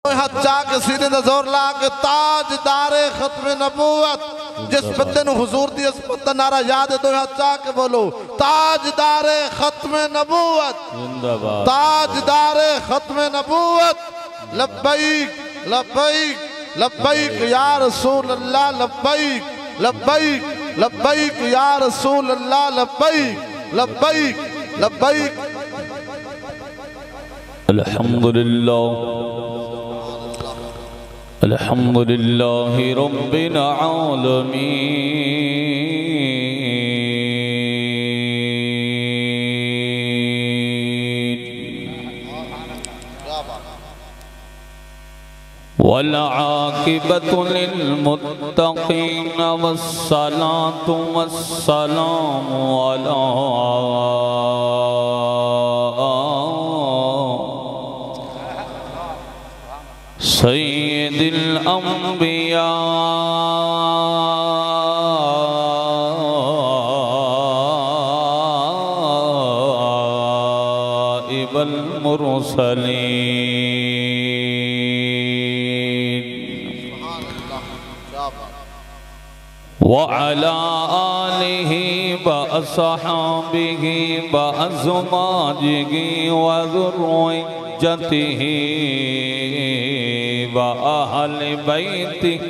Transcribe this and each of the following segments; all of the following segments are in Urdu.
ہاتھ چاہ کے سینے دا زور لا کے تاج دار ختم نبوت جس بندے نو حضور دی عظمت دا نعرہ یاد ہے دو ہاتھ چاہ کے بولو تاج دار ختم نبوت تاج دار ختم نبوت لبیک لبیک لبیک یا رسول اللہ لبیک لبیک لبیک یا رسول اللہ لبیک لبیک لبیک الحمدللہ الحمدللہ رب العالمین والعاقبۃ للمتقین والصلاة والسلام علی سید الانبیاء والمرسلین وعلى آلہ وأصحابہ وأزواجہ وذريته وأهل بيته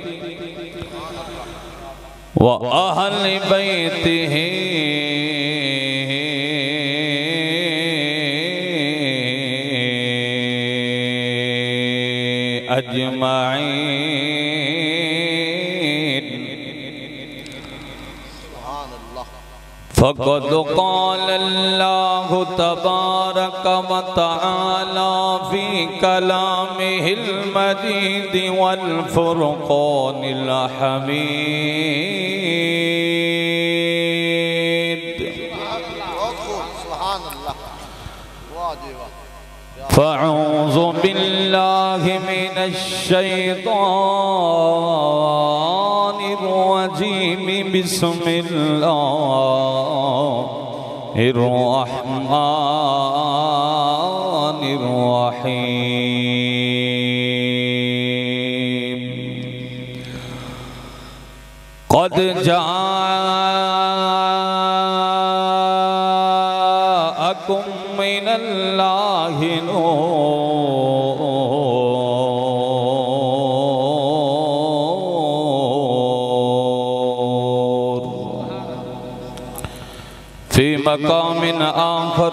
أجمعين فقد قال الله تبارك وتعالى في كلامه المجيد والفرقان الحميد فأعوذ بالله من الشيطان الرجيم بسم الله الرحمن الرحيم قد جاءكم من الله نور في مقام آخر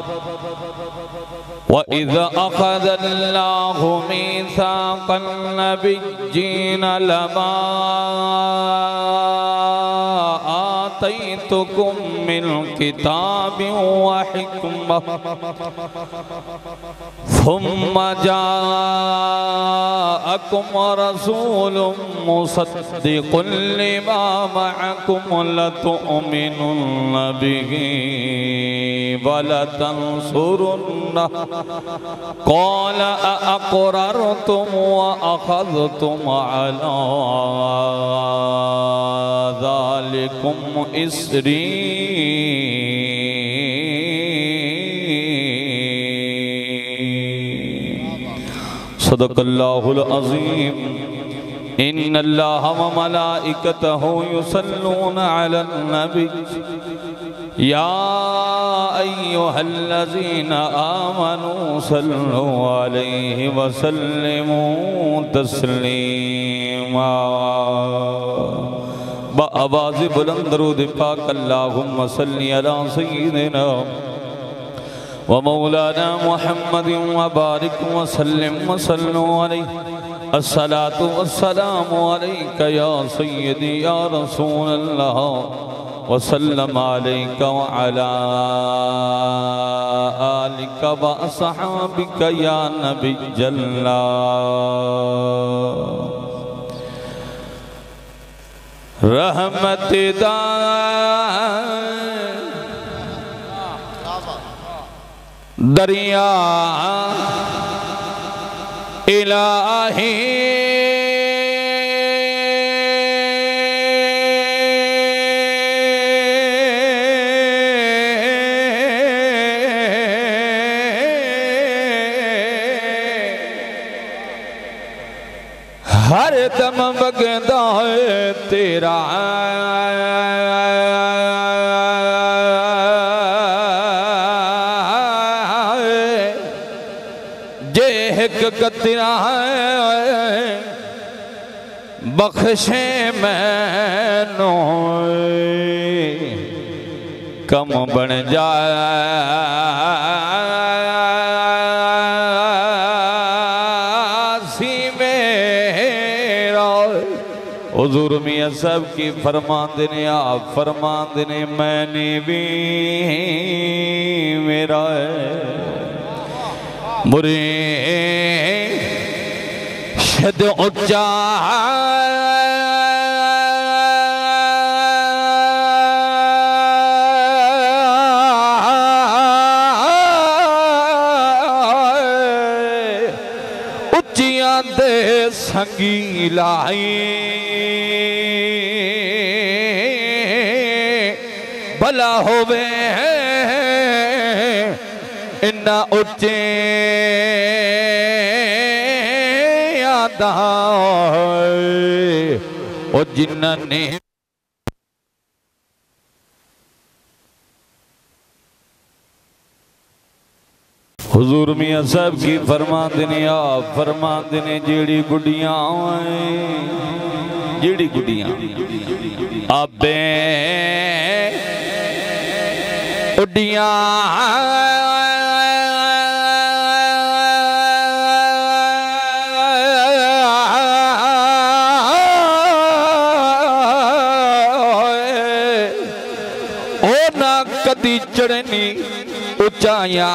وَإِذْ أَخَذَ اللَّهُ مِيثَاقَ النَّبِيِّينَ لَمَا آتَيْتُكُم مِّن كِتَابٍ وَحِكْمَةٍ ثُمَّ جَاءَكُمْ رَسُولٌ مُصَدِّقٌ لِّمَا مَعَكُمْ لَتُؤْمِنُنَّ بِهِ وَلَتَنصُرُنَّهُ قال أأقررتم وأخذتم على ذلكم إسري صدق الله العظيم إن الله وملائكته يصلون على النبي يا أيها الذين آمنوا صلوا عليه وسلموا تسليما بآواز بلند درود پاک اللہم صلی علی سیدنا ومولانا محمد وبارک وسلم وصلوا علیہ الصلاة والسلام علیکہ یا سیدی یا رسول اللہ وسلم عليك وعلى آلك وأصحابك يا نبي الله رحمت دریا الہی ہر دم بگدا ہے تیرا جے ایک قطرہ بخشے میں نو کم بن جائے سی میرا حضور میاں صاحب کی فرمان دینے آپ فرمان دینے میں نے بھی میرا مرشد اچا اچیاں دے سنگی لائی بھلا ہوئے انہا اچے او جنہ نے حضور میاں صاحب کی فرمان دینے آپ فرمان دینے جیڑی گڑیاں آئیں جیڑی گڑیاں آبیں اڈیاں کدی چڑھنی اچھائیاں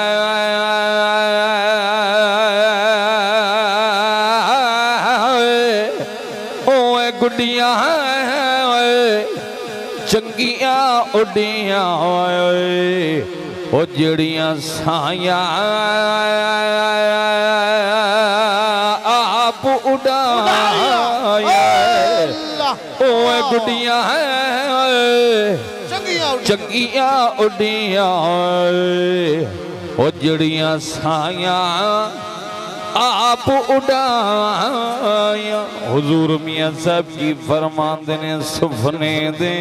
اوے گڈیاں چنگیاں اڈیاں او جڑیاں سائیاں آپ اڈائیاں اوے گڈیاں چنگیاں اڈیاں او جڑیاں سائیاں آپ اڈائیاں حضور میاں صاحب کی فرمان دینے سفنے دیں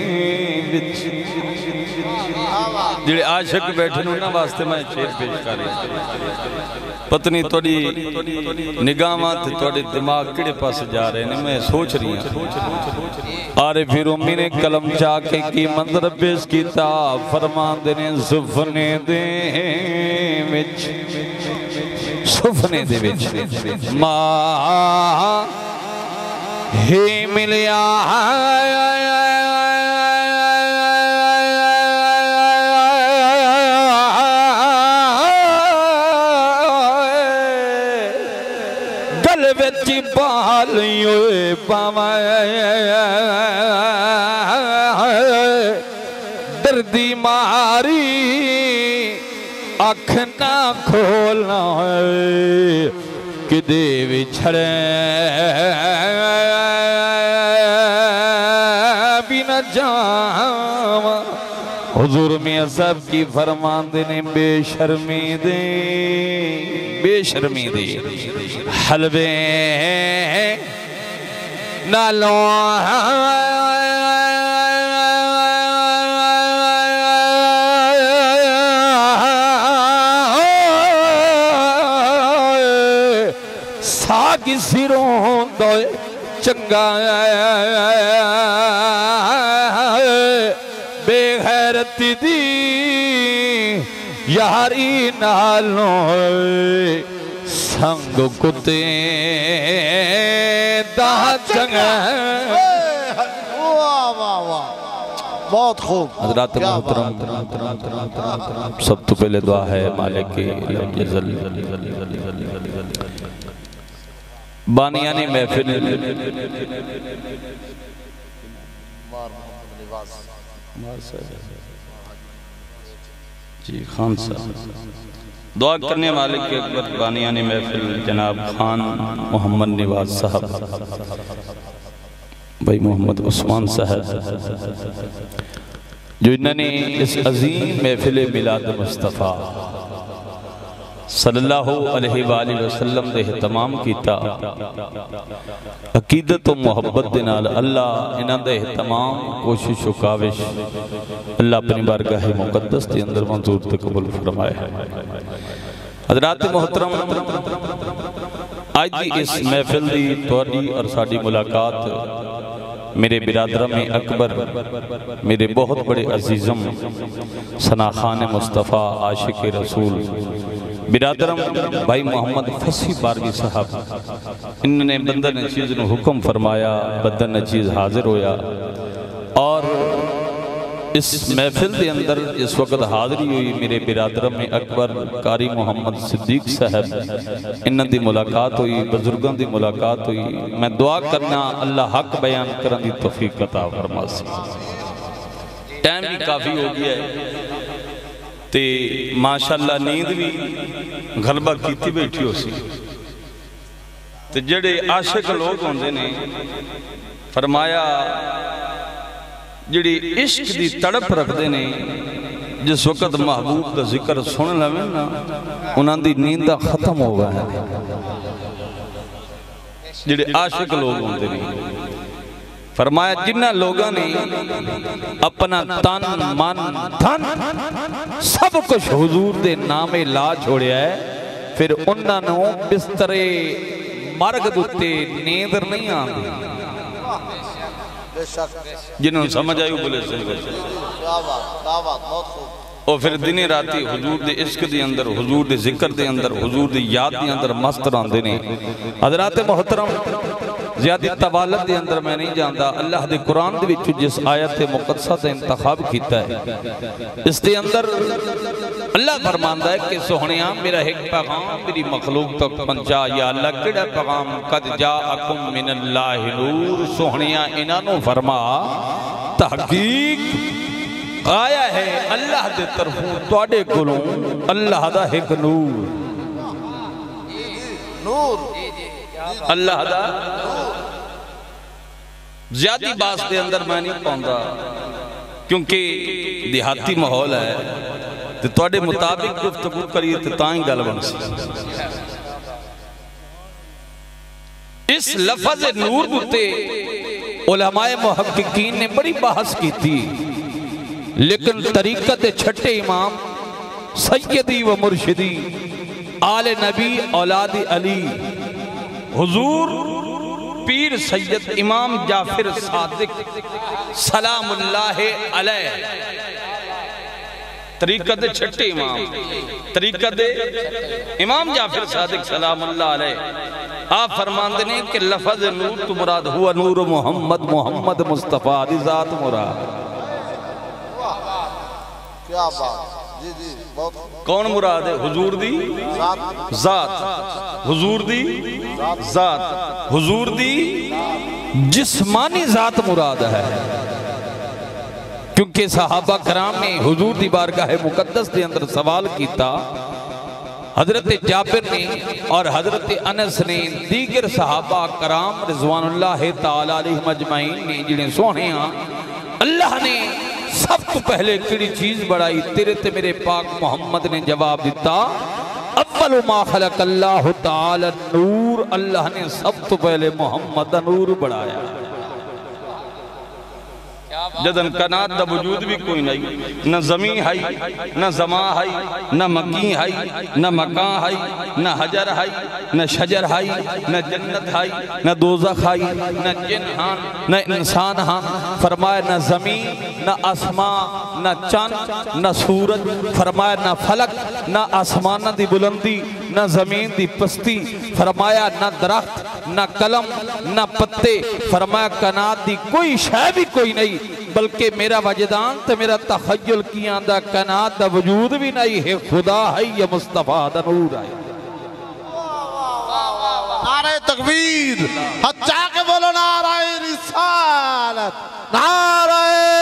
جڑے عاشق بیٹھنوں نا واسطے میں شیر پیش کر رہی پتنی توڑی نگاہاں تھے توڑی دماغ کڑے پاس جا رہے ہیں میں سوچ رہی ہیں عارف رومی نے کلم چاکے کی منظر پیش کیتا فرمان دینے سفنے دیں وچ سفنے دے وچ ماں ہی ملیا گل وچ بالیوں پاوائے دردی ماری آنکھ نہ کھولنا کہ دے وچھڑے بھی نہ جاواں حضور میاں صاحب کی فرمان دینے بے شرمی دے بے شرمی دے حلوے نالوں ساگی سروں دوئے چنگا بے غیرت دی یاری نالوں سنگ کتے دا چنگا بہت خوب حضرات محترم سب تو پہلے دعا ہے مالک جزل بانیانی محفل جی خان صاحب دعا کرنے والے کے اکبر بانیانی محفل جناب خان محمد نواز صاحب بھائی محمد عثمان صاحب جو انہوں نے اس عظیم محفل میلاد مصطفیٰ صلی اللہ علیہ وآلہ وسلم دے اہتمام کیتا عقیدت و محبت دے نال اللہ انہاں دے اہتمام کوشش و کاوش اللہ اپنی بارگاہ مقدس دے اندر منظور تے قبول فرمائے حضرات محترم آج دی اس محفل دی توڑی اور ساڑی ملاقات میرے برادرم اکبر میرے بہت بڑے عزیزم ثناخان مصطفیٰ عاشق رسول برادرم بھائی محمد فصیح باروی صاحب انہوں نے بندہ نچیز نے حکم فرمایا بندہ نچیز حاضر ہویا اور اس محفل دے اندر اس وقت حاضری ہوئی میرے برادرم اکبر قاری محمد صدیق صاحب انہوں دی ملاقات ہوئی بزرگان دی ملاقات ہوئی میں دعا کرنا اللہ حق بیان کرن دی توفیق عطا فرما سی ٹائم بھی کافی ہو گیا ہے تے ماشاءاللہ نیند بھی غلبہ کیتی بیٹھی ہو سی تے جڑے عاشق لوگ ہوندے نے فرمایا جڑی عشق دی تڑپ رکھ دے نے جس وقت محبوب دا ذکر سن لیں نا انہاں دی نیندہ ختم ہو گئے ہیں جڑے عاشق لوگ ہوندے نے فرمایا جنہ لوگاں نے اپنا تن من دھن سب کچھ حضور دے نام لا چھوڑیا ہے پھر انہاں نے بسترے مرگ دوتے نیندر نہیں آندے جنہوں سمجھ آئیو بولے سلوے اور پھر دنی راتی حضور دے عشق دے اندر حضور دے ذکر دے اندر حضور دے یاد دے اندر مست راندے نے حضرات محترم زیادی طوالت دے اندر میں نہیں جانتا اللہ دے قرآن دے وچ جس آیت مقدسہ سے انتخاب کیتا ہے اس دے اندر اللہ فرماندہ ہے کہ سہنیاں میرا ایک پیغام میری مخلوق تک پہنچا یا اللہ کڑا پیغام قد جاءکم من اللہ نور سہنیاں انہوں فرما تحقیق آیا ہے اللہ دے طرفوں توڑے کلوں اللہ دا ایک نور اللہ دا زیادی باس دے اندر میں نہیں پہنچا کیونکہ دیہاتی ماحول ہے تو توڑے مطابق گفتگو کریے تو تائیں گل بن سی اس لفظ نور دوتے علماء محققین نے بڑی بحث کی تھی لیکن طریقت چھٹے امام سیدی و مرشدی آل نبی اولاد علی حضور پیر سید امام جعفر صادق سلام اللہ علیہ طریقت چھٹے امام طریقت امام جعفر صادق سلام اللہ علیہ آپ فرماندے نے کہ لفظ نور تو مراد ہوا نور محمد محمد مصطفیٰ دی ذات مراد کیا بات جی جی کون مراد ہے حضور دی ذات حضور دی ذات حضور دی جسمانی ذات مراد ہے کیونکہ صحابہ کرام نے حضور دی بارگاہ مقدس دے اندر سوال کیتا حضرت جابر نے اور حضرت انس نے دیگر صحابہ کرام رضوان اللہ تعالیٰ علیہ مجمعین نے جنہیں سونے ہاں اللہ نے سب تو پہلے کڑی چیز بڑھائی تیرے تے میرے پاک محمد نے جواب دیتا اول ما خلق اللہ تعالی نور اللہ نے سب تو پہلے محمد نور بڑھایا جدن کنات دا وجود بھی کوئی نہیں نہ زمین ہے نہ زمان ہے نہ مکین ہے نہ مکان ہے نہ حجر ہے نہ شجر ہے نہ جنت ہے نہ دوزخ ہے نہ جن ہاں نہ انسان ہاں فرمایا نہ زمین نہ آسمان نہ چاند نہ سورج فرمایا نہ فلک نہ آسمان دی بلندی نہ زمین دی پستی فرمایا نہ درخت نہ قلم نہ پتے فرمایا کائنات دی کوئی شے بھی کوئی نہیں بلکہ میرا وجدان تے میرا تخیل کی آندہ کائنات دا وجود بھی نہیں ہے خدا ہے یا مصطفیٰ دا نور ہے نعرہ تکبیر حجا کے بولو نعرہ رسالت نعرہ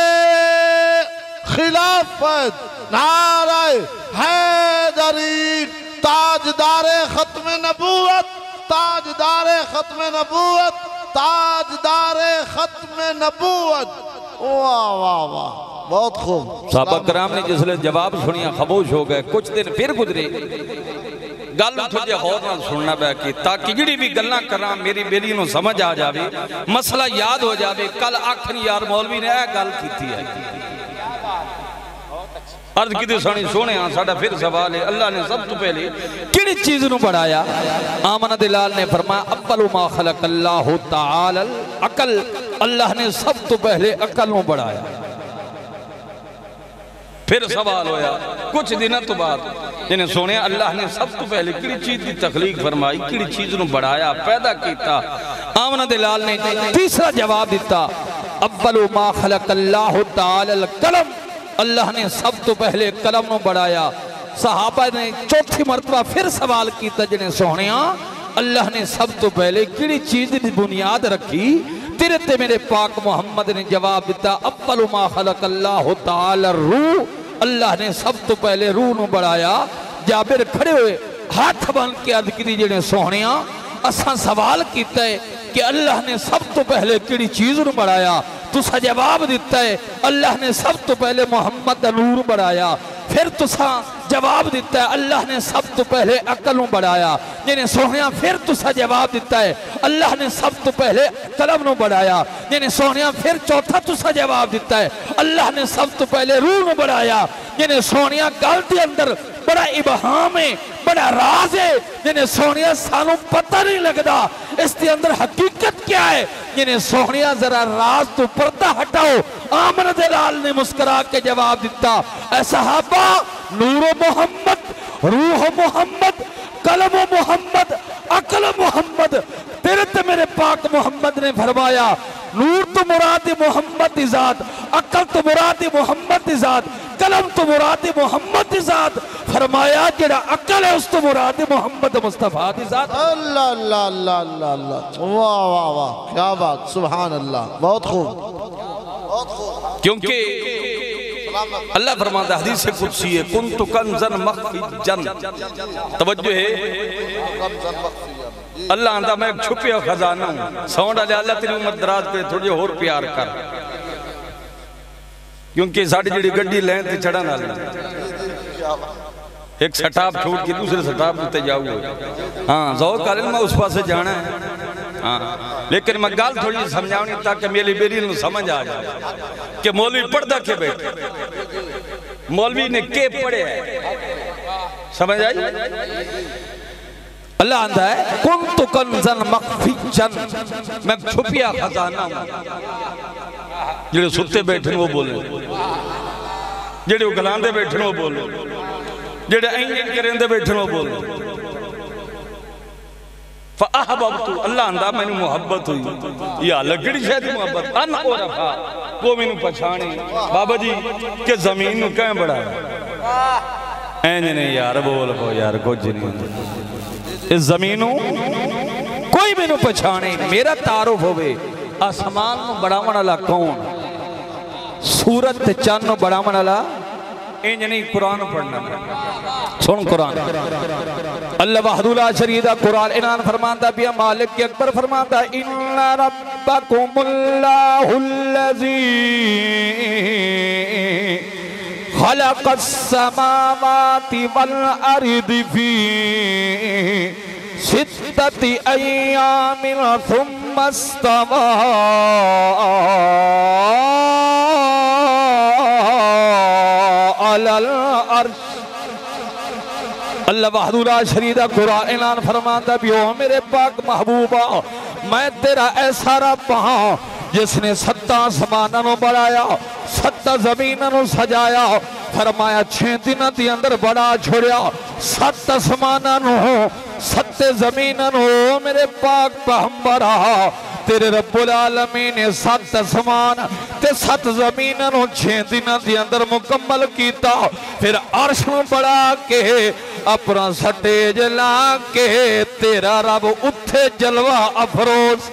خلافت نعرہ حیدری تاجدار ختم نبوت تاجدار ختم نبوت تاجدار ختم نبوت واہ واہ واہ بہت خوب صحابہ کرام نے جس لئے جواب سنیا خاموش ہو گئے کچھ دن پھر گزرے گل تھوڑے غور نال سننا پیا کہ تاکہ جڑی بھی گلاں کراں میری بیلی نو سمجھ آ جاوے مسئلہ یاد ہو جاوے کل آکھن یار مولوی نے اے گل کیتی ہے عرض کی سانی سونے ہاں ساڑھا پھر سوال ہے اللہ نے سب تو پہلے کیڑی چیز نو بڑھایا آمنہ دلال نے فرمایا اول ما خلق اللہ تعالی عقل اللہ نے سب تو پہلے عقل نو بڑھایا پھر سوال ہویا کچھ دنوں تو بعد جنہیں سونے اللہ نے سب تو پہلے کیڑی چیز کی تخلیق فرمائی کیڑی چیز نو بڑھایا پیدا کیتا آمنہ دلال نے تیسرا جواب دیتا اول ما خلق اللہ تعالی القلم اللہ نے سب تو پہلے قلم نو بڑھایا صحابہ نے چوتھی مرتبہ پھر سوال کیتا جنہیں سونیاں اللہ نے سب تو پہلے کیڑی چیز کی بنیاد رکھی تیرے تے میرے پاک محمد نے جواب دیتا اول ما خلق اللہ تعالی الروح اللہ نے سب تو پہلے روح نو بڑھایا جابر کھڑے ہوئے ہاتھ بن کے عرض کی جنہیں سونیاں اساں سوال کیتا ہے کہ اللہ نے سب تو پہلے کیڑی چیز نو بڑھایا تسا جواب دیتا ہے اللہ نے سب تو پہلے محمد نور بڑھایا پھر تسا جواب دیتا ہے اللہ نے سب تو پہلے عقل بڑھایا جنہیں سونیاں پھر تسا جواب دیتا ہے اللہ نے سب تو پہلے قلم نو بڑھایا جنہیں سونیاں پھر چوتھا تسا جواب دیتا ہے اللہ نے سب تو پہلے روح نو بڑھایا جنہیں سونیاں گل دے اندر بڑا ابہام ہے بڑا راز ہے جنہیں سونیاں سانوں پتہ نہیں لگدا اس دے اندر حقیقت کیا ہے جنہیں سونیاں ذرا راز تو پردہ ہٹاؤ آمنہ دلال نے مسکرا کے جواب دیتا اے صحابہ نور محمد روح محمد قلم محمد عقل محمد تیرے تے میرے پاک محمد نے فرمایا نور تو مراد محمد دی ذات عقل تو مراد محمد دی ذات قلم تو مراد محمد دی ذات فرمایا جڑا عقل ہے اس تو مراد محمد مصطفیٰ دی ذات اللہ اللہ اللہ اللہ اللہ واہ واہ واہ کیا بات سبحان اللہ بہت خوب کیونکہ اللہ فرماتا حدیث قدسی ہے کنت کنزن مخفی جن توجہ ہے اللہ آندہ میں ایک چھپیا خزانہ ہوں سونڈا لے اللہ تیری امت دراز پہ تھوڑی اور پیار کر کیونکہ ساڑھی جڑی گڑی لین تے چڑھا نہ لیں ایک سٹاپ چھوڑ کے دوسرے سٹاپ ہوتے جاؤ ہاں ذوق علم اس پاس سے جانا ہے لیکن میں گال تھوڑی سمجھاؤں تاکہ میری بیریل نو سمجھ آ جائے کہ مولوی پردہ کے بیٹھے مولوی نے کے پڑھے ہے سمجھ آئی اللہ آندہ ہے کنت کنزن مخفی جن میں چھپیا خزانہ ہوں جڑے ستے بیٹھن وہ بولے جڑے اگلاندے بیٹھن وہ بولے جڑے اینجن کرندے بیٹھن وہ بولے فَأَحْبَبْتُ اللہ اندہ میں نے محبت ہوئی یا لگڑی شاید محبت ان او رفا وہ میں نے پچھانے بابا جی کہ زمین نو کہیں بڑھا اینجنے یار بول کو یار کچھ نہیں اس زمینوں کوئی میں نو پچھانے میرا تعارف ہوئے آسمان نو بڑا منالا کون سورت چاند نو بڑا منالا اینجنے قرآن پڑھنا سن قرآن اللہ وحدہ شریدہ قرآن انان فرماندہ بیا مالک کی اکبر فرماندہ ان ربکم اللہ الذی خلق السماوات والارض فی ستت ایام ثم استوى علی العرش اللہ وحدہ شریدہ قرآن اعلان فرماتا بھی ہو میرے پاک محبوبہ میں تیرا ایسا رب ہاں جس نے 7 آسمانوں نو بڑھایا 7 زمینوں نو سجایا فرمایا 6 دن دی اندر بڑا چھوڑیا 7 آسمانوں نو 7 زمینوں نو میرے پاک پیغمبرہ تیرے رب العالمین نے 7 آسمان تے 7 زمینوں نو 6 دن دی اندر مکمل کیتا پھر عرش میں بڑھا کے اپنا سٹیج لا کے تیرا رب اتھے جلوہ افروز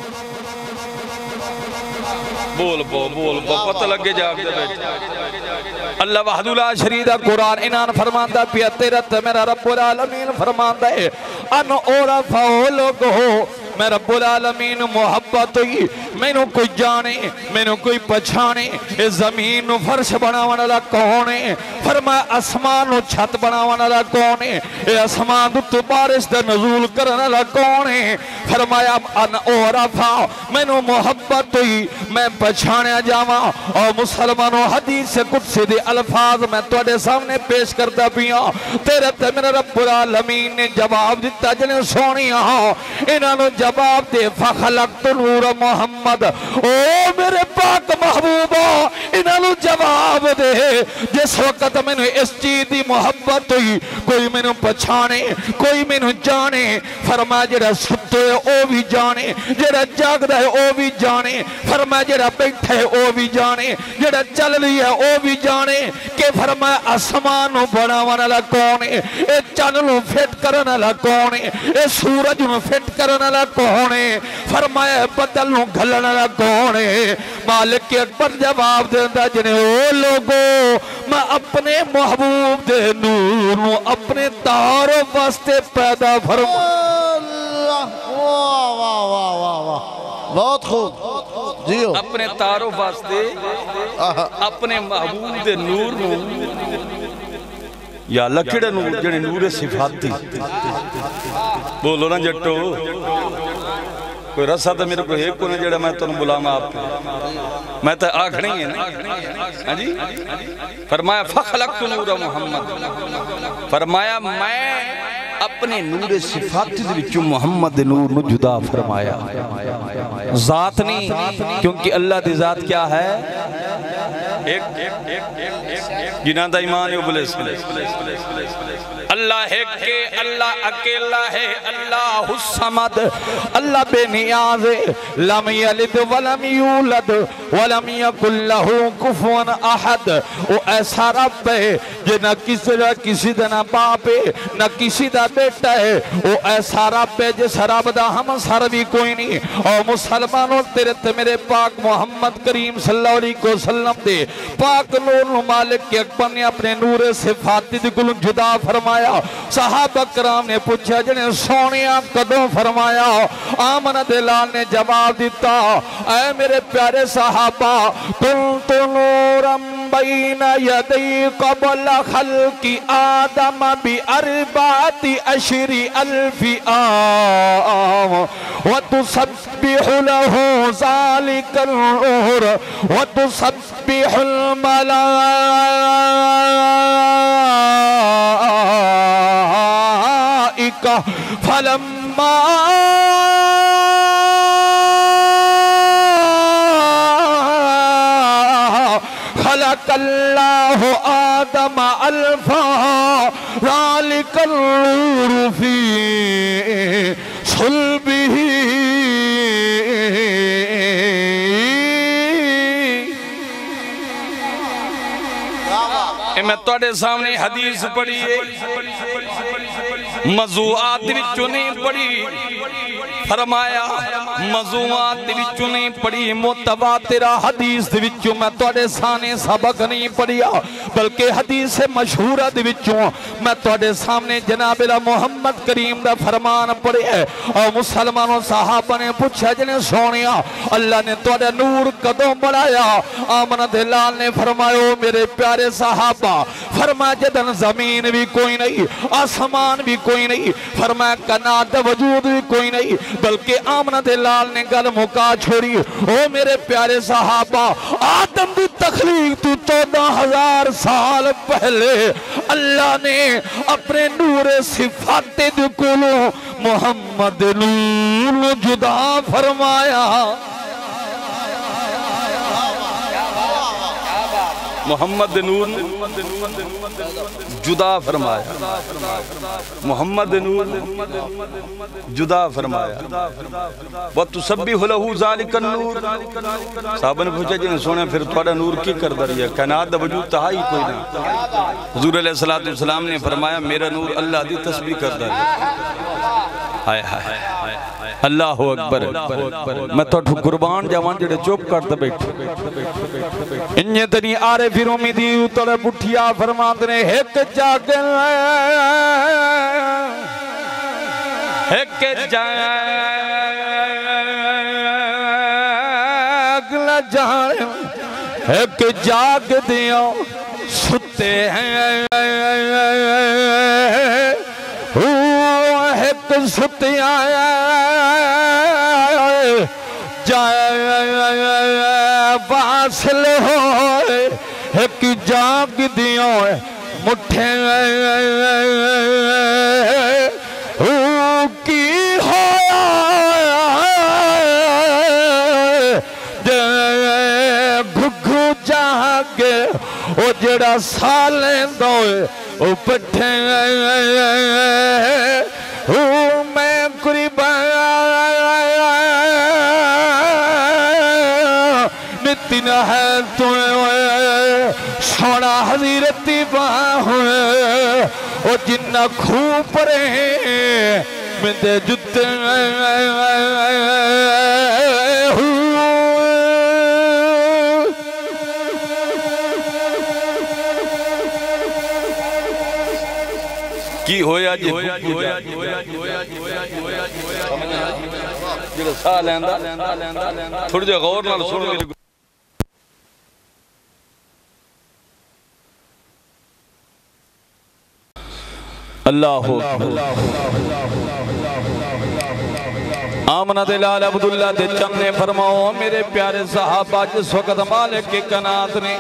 بول پتہ لگے جا اللہ وحدہ شریدہ قرآن انان فرماندہ پیا تیرا میرا رب العالمین فرماندہ ہے ان اورا فولو کو میں رب العالمین محبت ہوئی میں نو کوئی جانے میں نو کوئی پچھانے اے زمین نو فرش بناوان والا کون ہے فرمایا آسمان نو چھت بناوان والا کون ہے اے آسمان تو بارش دا نزول کرن والا کون ہے فرمایا ان اورفا میں نو محبت ہوئی میں پچھانے جاواں اور مسلمانوں حدیث قدسی دے الفاظ میں تواڈے سامنے پیش کرتا پیاں تیرے تے میرے رب العالمین نے جواب دیتا جنے سونیاں انہاں نو جواب دے فخلقت نور محمد او میرے پاک محبوبہ انہاں نو جواب دے جس وقت میں نے اس چیز دی محبت ہوئی کوئی میں نے پچھانے کوئی میں نے جانے فرمایا جڑا ستے او بھی جانے جڑا جاگ رہے او بھی جانے فرمایا جڑا بیٹھے او بھی جانے جڑا چل رہی ہے او بھی جانے کہ فرمایا آسمان نو بناون والا کون ہے اے چاند نو فٹ کرن والا کون ہے اے سورج نو فٹ کرن والا کون ہے فرمایا بدل نو گھلن والا کون ہے مالک اکبر جواب دیندا جنے او لوگو میں اپنے محبوب دے نور نو اپنے تاروں واسطے پیدا فرما واہ واہ واہ واہ واہ بہت خوب جیو اپنے تاروں واسطے اپنے محبوب دے نور نو یا لکڑے نور جنے نور صفات دی بولو نا جٹو کوئی رسا تو میرے کو ایک کو نہیں جڑا میں تو بلاما آپ میں تو آکھنی ہے نا جی فرمایا فخلقت نور محمد فرمایا میں اپنے نور صفات دے وچوں محمد نور نو جدا فرمایا ذات نہیں کیونکہ اللہ دی ذات کیا ہے ایک جنہاں دا ایمان یو بلے اللہ ہے کہ اللہ اکیلا ہے اللہ الصمد اللہ بے نیاز لم یلد ولم یولد ولم یکن لہو کفوا احد وہ ایسا رب ہے جو نہ کسی دا نہ باپ ہے نہ کسی دا بیٹا ہے وہ ایسا رب ہے جس رب دا ہم سر بھی کوئی نہیں اور مسلمانوں تیرے تے میرے پاک محمد کریم صلی اللہ علیہ وسلم دے پاک نور مالک کے اکبر نے اپنے نور صفات دی کل جدا فرمایا صحابہ کرام نے پوچھا جنہیں سونیا قدوں فرمایا آمن دلال نے جواب دیتا اے میرے پیارے صحابہ کنت نورم بین یدی قبل خلق آدم بی اربعت اشری الفی آم وتسبح له ذالک النور وتسبح الملائکہ فلما خلق اللہ آدم الفا ذالک النور فی صلبہ میں توڑے سامنے حدیث پڑھی ہے موضوعات وچوں نہیں پڑھی فرمایا موضوعات وچوں نہیں پڑھی متواترہ حدیث وچوں میں توڑے سامنے سبق نہیں پڑھیا بلکہ حدیث مشہورہ وچوں میں توڑے سامنے جناب محمد کریم دا فرمان پڑھے ہے اور مسلمانوں صحابہ نے پوچھا جنہیں سونیا اللہ نے توڑے نور قدوں بڑھایا آمن دلال نے فرمایا میرے پیارے صحابہ فرمایا جدن زمین بھی کوئی نہیں آسمان بھی کوئی نہیں فرمایا کائنات وجود بھی کوئی نہیں بلکہ آمنہ دلال نے گل مکا چھوڑی او میرے پیارے صحابہ آدم دی تخلیق تو 14,000 سال پہلے اللہ نے اپنے نور صفات دے کولوں محمد نور جدا فرمایا محمد نور جدا فرمایا محمد نور جدا فرمایا وَتُسَبِّحُ لَهُ ذَلِكَ النُّورِ صحابہ نے پوچھا جنہیں سونے پھر تھوڑا نور کی کر دری ہے کائنات دا وجود تہا ہی کوئی نہ حضور علیہ السلام نے فرمایا میرا نور اللہ دی تسبیح کر دری ہائے ہائے اللہ اکبر میں تو قربان جوان جڑے چوپ کرتا بیٹھ انہیں تنی آرے پھر امیدی اتڑے بٹھیا فرماتے نے ایک جاگل ایک جاگل ایک جاگ دیاں ستے ہیں ایک ستیاں واصل ہوئے ایک جاگ دیاں مٹھے کی ہویا گھگو جاگے او جڑا سالیں دوئے او پٹھے میں قریبا نتن ہے توئے سونا حضیرتی باہوئے او جنہ کھوپ رہے میں دے جتے کی ہویا جی جڑا ساہ لیندہ تھوڑی جو غور نہ سنو اللہ آمنہ دلال عبداللہ دے چند نے فرماؤ میرے پیارے صحابہ جس وقت مالک کے کنات نے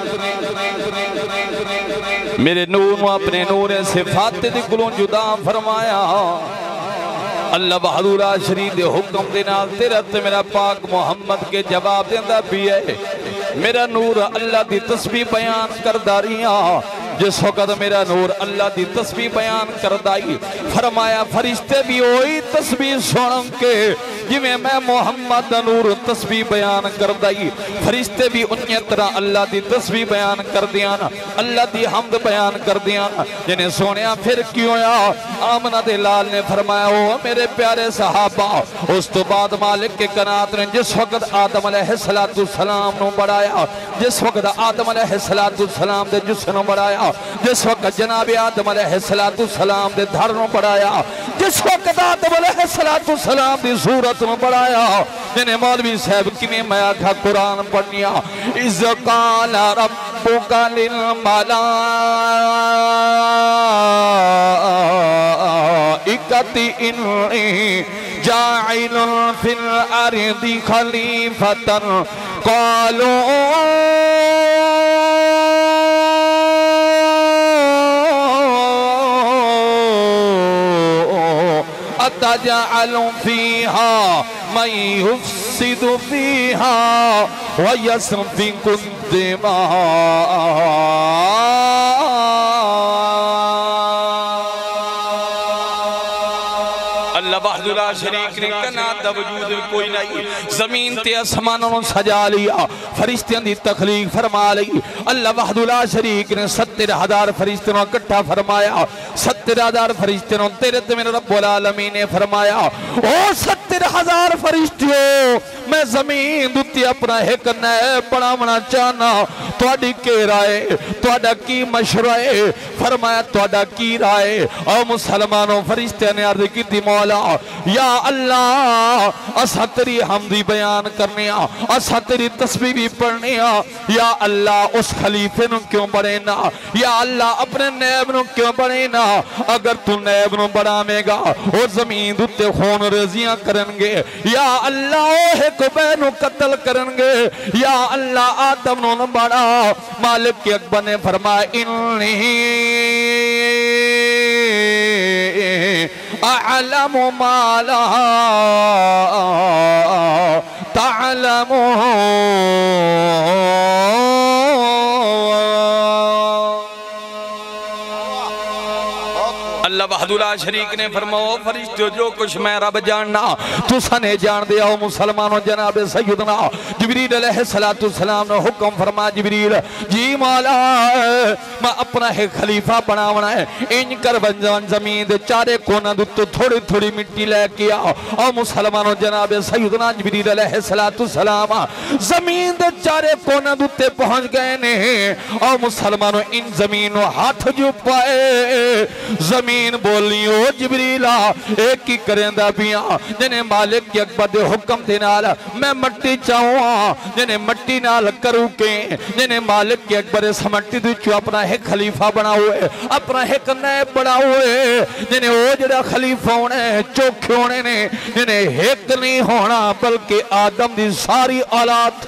میرے نور و اپنے نور صفات دے کلوں جدا فرمایا اللہ بہدور شریف دے حکم دے نال تیرا تے میرا پاک محمد کے جواب دیندہ بھی ہے میرا نور اللہ دی تسبیح بیان کر داریاں جس وقت میرا نور اللہ دی تسبیح بیان کر دائی فرمایا فرشتے بھی ہوئی تسبیح سنن کے جویں میں محمد نور تسبیح بیان کر دائی فرشتے بھی انہی طرح اللہ دی تسبیح بیان کر دیانا اللہ دی حمد بیان کر دیانا جنہیں سونیا پھر کیوں یا آمنہ دلال نے فرمایا ہو میرے پیارے صحابہ اس تو بعد مالک کے کنات نے جس وقت آدم علیہ السلام نو بڑھایا جس وقت آدم علیہ السلام دے جس نو بڑھایا جس وقت جناب آدم علیہ السلام دے دھر نو بڑھایا جس وقت آدم علیہ السلام دی صورت نو بڑھایا جنہیں مولوی صاحب کی میں آکھا قرآن پڑھنیا اِذْ قَالَ رَبُّكَ لِلْمَلَائِكَةِ إِنِّي جَاعِلٌ فِي الْأَرْضِ خَلِيفَةً قَالُوا أَتَجْعَلُ فِيهَا مَن يُفْسِدُ فِيهَا وَيَسْفِكُ الدِّمَاءَ اللہ بہدر شریک نے کنات دا وجود کوئی نہیں زمین تے اسمانوں سجا لیا فرشتیاں دی تخلیق فرما لی اللہ بہدر شریک نے 70,000 فرشتیاں اکٹھا فرمایا 70,000 فرشتیاں تیرے تے میرے رب العالمین نے فرمایا او 70,000 فرشتیوں میں زمین دوتی اپنا ایک نئے بڑھامنا چاہنا توڑی کے رائے توڑا کی مشرائے فرمایا توڑا کی رائے او مسلمانوں فرشتیاں نے عرض کی تھی مولا یا اللہ اسا تیری حمدی بیان کرنے اسا تیری تسبیح بھی پڑھنے یا اللہ اس خلیفے نو کیوں بڑھے نا یا اللہ اپنے نیب نو کیوں بڑھے نا اگر تو نیب نو بڑھامے گا اور زمین دوتے خون رضیاں کرنگے یا اللہ ایک بینو قتل کرنگے یا اللہ آدم نو بڑھا مالک کے اکبر نے فرمایا انہی اعلم ما لا تعلمون اللہ بہدر شریک نے فرماؤ فرشتو جو کچھ میں رب جاننا تو سنے جان دیا ہو مسلمانوں جناب سیدنا جبریل علیہ السلام نے حکم فرما جبریل جی مولا میں اپنا ایک خلیفہ بناونا ہے ان کر بنجان زمین دے چارے کونا دوتو تھوڑی تھوڑی مٹی لے کیا اور مسلمانوں جناب سیدنا جبریل علیہ السلام زمین دے چارے کونا دوتے پہنچ گئے نے اور مسلمانوں ان زمینوں ہاتھ جو پائے زمین زمین بولی او جبریلا ایک ہی کریں دا بیاں جنہیں مالک کی اکبر دے حکم دے نال میں مٹی چاہوں جنہیں مٹی نال کروں کے جنہیں مالک کی اکبر اس مٹی دے چو اپنا ایک خلیفہ بنا ہوئے اپنا ایک نیب بنا ہوئے جنہیں او جڑا خلیفہ ہونے چوکھے ہونے نے جنہیں ایک نہیں ہونا بلکہ آدم دی ساری اولاد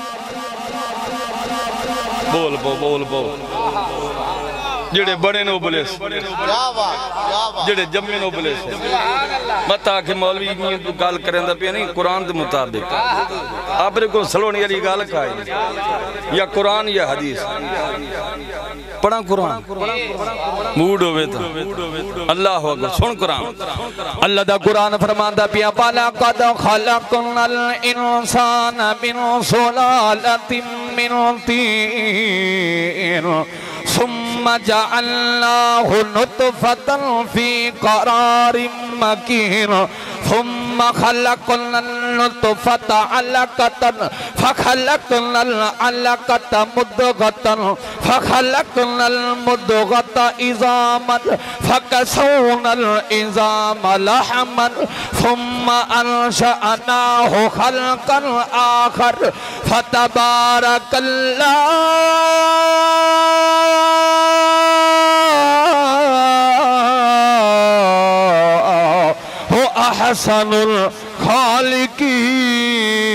بول بول بول جڑے بڑے نو بلے سے جڑے جمعے نو بلے سے بتا کہ مولوی نہیں تو گال کریں دا پیا نہیں قرآن دے مطابق آپ نے کو سلونی علی گال کھائی یا قرآن یا حدیث پڑھا قرآن موڈ ہوئے تھا اللہ اکبر سن قرآن اللہ دا قرآن فرماندہ پیا وَلَقَدْ خَلَقْنَا الْإِنسَانَ مِنْ سُلَالَةٍ مِنْ طِينٍ ثم جعلناه نطفة في قرار مكين ثم خلقنا النطفة علقة فخلقنا العلقة مضغة فخلقنا المضغة عظاما فكسونا العظام لحما ثم أنشأناه خلقا آخر فتبارك الله احسن الخالقین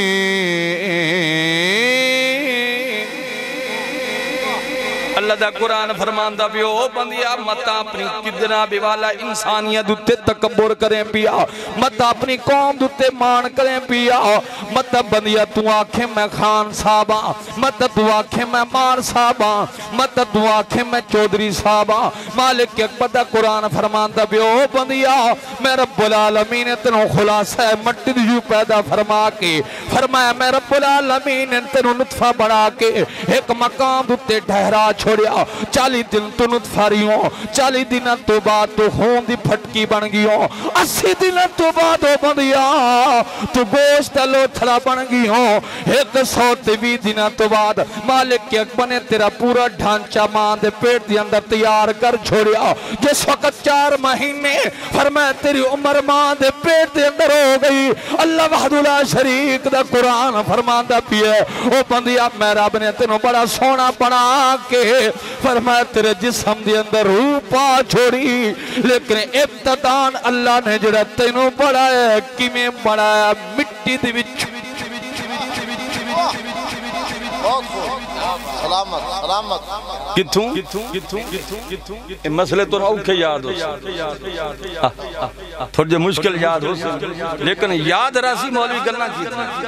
اللہ دا قرآن فرماندہ بھی او بندیا متا اپنی کدنا بھی والا انسانیت دوتے تکبر کریں پیا متا اپنی قوم دوتے مان کریں پیا متا بندیا تو آنکھیں میں خان صاحبہ متا تو آنکھیں میں مار صاحبہ متا تو آنکھیں میں چودری صاحبہ مالک کے اکبر دا قرآن فرماندہ بھی او بندیا میں رب العالمین تنو خلاصہ مٹی دیو پیدا فرما کے فرمایا میں رب العالمین تنو نطفہ بڑھا کے ایک مقام دوتے ڈھہرا چھوڑیا 40 دن تو نطفہ رہیوں 40 دن تو بعد تو خون دی پھٹکی بن گیوں 80 دن تو بعد ہو بندیا تو گوشت لو تھڑا بن گیوں 120 دن تو بعد مالک کے اکبر نے تیرا پورا ڈھانچہ ماں دے پیٹ دی اندر تیار کر چھوڑیا جس وقت 4 مہینے فرمایا تیری عمر ماں دے پیٹ دے اندر ہو گئی اللہ وحدہ لا شریک دا قرآن فرماندہ پیے او بندیا میں رب نے تینوں بڑا سونا بنا کے فرمایا تیرے جسم دی اندر روح پا چھوڑی لیکن ابتدان اللہ نے جڑا تینوں بڑھایا کیمیں بڑھایا مٹی دی وچ سلامت سلامت کتوں مسئلے تو اوکھے یاد ہو تھوڑے مشکل یاد ہو لیکن یاد راسی مولوی گلنا کی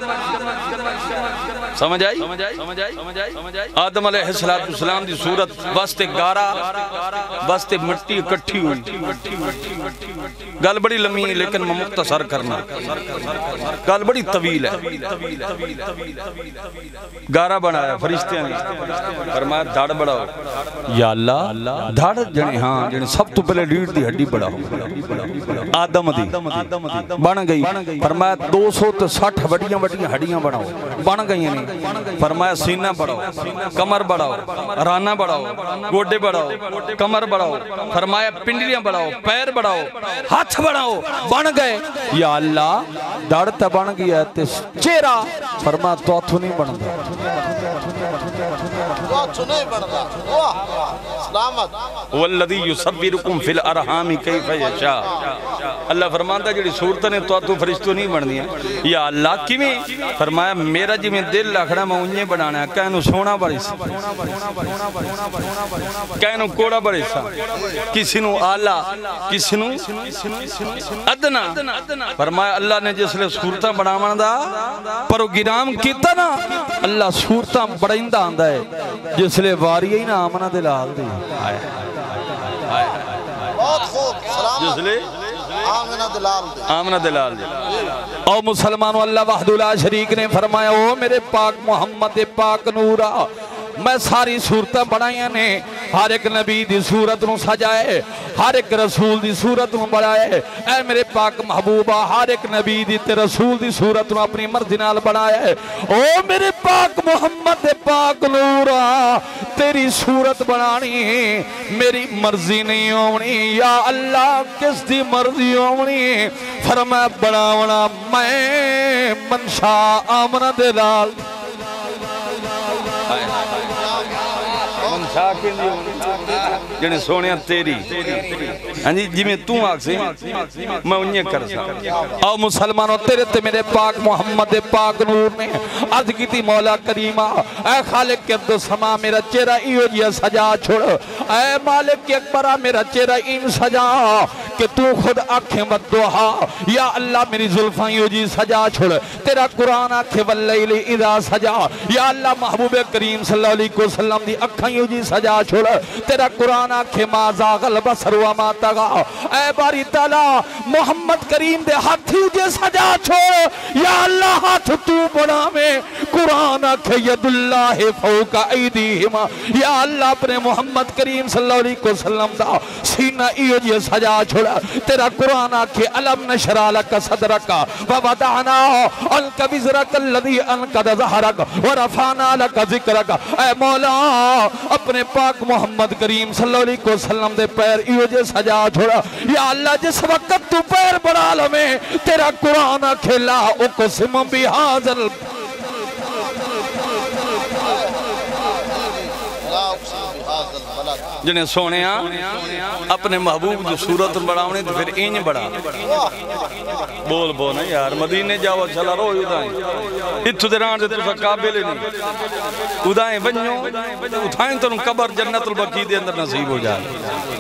سمجھ آئی آدم علیہ السلام دی صورت وسط گارا وسط مٹی اکٹھی ہوئی گل بڑی لمحی لیکن میں مختصر کرنا گل بڑی طویل ہے گارا بنایا فرشتے ہیں فرمایا دھڑ بڑھاؤ یا اللہ دھڑ جنے ہاں جنے سب تو پہلے ریڑھ دی ہڈی بڑھاؤ آدم دی بن گئی فرمایا 260 وڈیاں ہڈیاں بڑھاؤ بن گئی نہیں فرمایا سینہ بڑھاؤ کمر بڑھاؤ رانہ بڑھاؤ گوڈے بڑھاؤ کمر بڑھاؤ فرمایا پنڈلیاں بڑھاؤ پیر بڑھاؤ ہاتھ بڑھاؤ بن گئے یا اللہ دھڑ تا بن گیا ہے تے چہرہ فرمایا تو اتھو نہیں بن گیا والذی یصبرکم فی الارحام کیف یشاء اللہ فرماندا جڑی صورت نے تو فرشتوں نہیں بن دیا یا اللہ کیویں فرمایا میرا جی میں دل لکھنا میں انہیں بنانا ہے کہنو سونا بڑی سا کہنو کوڑا بڑی سا کسی نو آلہ کسی نو ادنا فرمایا اللہ نے جس لئے صورتہ بناوان دا پروگرام کیتا نا اللہ صورتہ بڑھائندہ آندہ ہے جس لئے واری ہی نا آمنہ دلال دی بہت خوب سلامت جس لئے آمنہ دلال دی او مسلمانو اللہ وحدہ لا شریک نے فرمایا او میرے پاک محمد پاک نورا میں ساری صورتیں بڑھائیاں نے ہر ایک نبی دی صورت نو سجائے ہر ایک رسول دی صورت نو بڑھائے اے میرے پاک محبوبہ ہر ایک نبی دی تے رسول دی صورت نو اپنی مرضی نال بڑھائے او میرے پاک محمد پاک نورا تیری صورت بنانی میری مرضی نہیں ہونی یا اللہ کس دی مرضی ہونی فرمایا بڑھاونا میں منشا آمنہ دے لال جنہیں سونیاں تیری جی میں توں آگ سے میں انہیں کر سکتا او مسلمانوں تیرے تے میرے پاک محمد پاک نور نے عرض کی تھی مولا کریمہ اے خالق کے عبد سما میرا چہرہ ایو جیا سجا چھوڑ اے مالک کے اکبرہ میرا چہرہ این سجا کہ تو خود آنکھیں بدوہا یا اللہ میری ظلفاں ایو جی سجا چھوڑ تیرا قرآن آنکھیں واللیل اذا سجا یا اللہ محبوب کریم صلی اللہ علیہ وسلم دی اکھاں ایو جی سجا چھوڑ تیرا قرآن آنکھیں ما زاغ البصر وما طغا اے باری تعالیٰ محمد کریم دے ہاتھ جے سجا چھوڑ یا اللہ ہاتھ تو بڑا میں قرآن آنکھیں ید اللہ فوق ایدیہما یا اللہ اپنے محمد کریم صلی اللہ علیہ وسلم دا سینہ ایو جے سجا چھوڑا تیرا قرآن آنکھیں علم نشرا لکا صدرکا ووضعنا انکا وزرک اللذی انقد ظہرک ورفانا لکا ذکرکا اے مولا اپنے پاک محمد کریم صلی اللہ علیہ وسلم دے پیر ایو جے سجا چھوڑا یا اللہ جس وقت تو پیر بڑا لمیں تیرا قرآن کھلا اقسم بحاضر جنہیں سونیاں اپنے محبوب جو صورت بڑھاؤنے تو پھر اینج بڑھا بول بول نا یار مدینے جاؤ چلا رو ادائیں اتھو دران سے تو قابل نہیں ادائیں بنیوں اتھائیں تو قبر جنت البقی دے اندر نصیب ہو جائے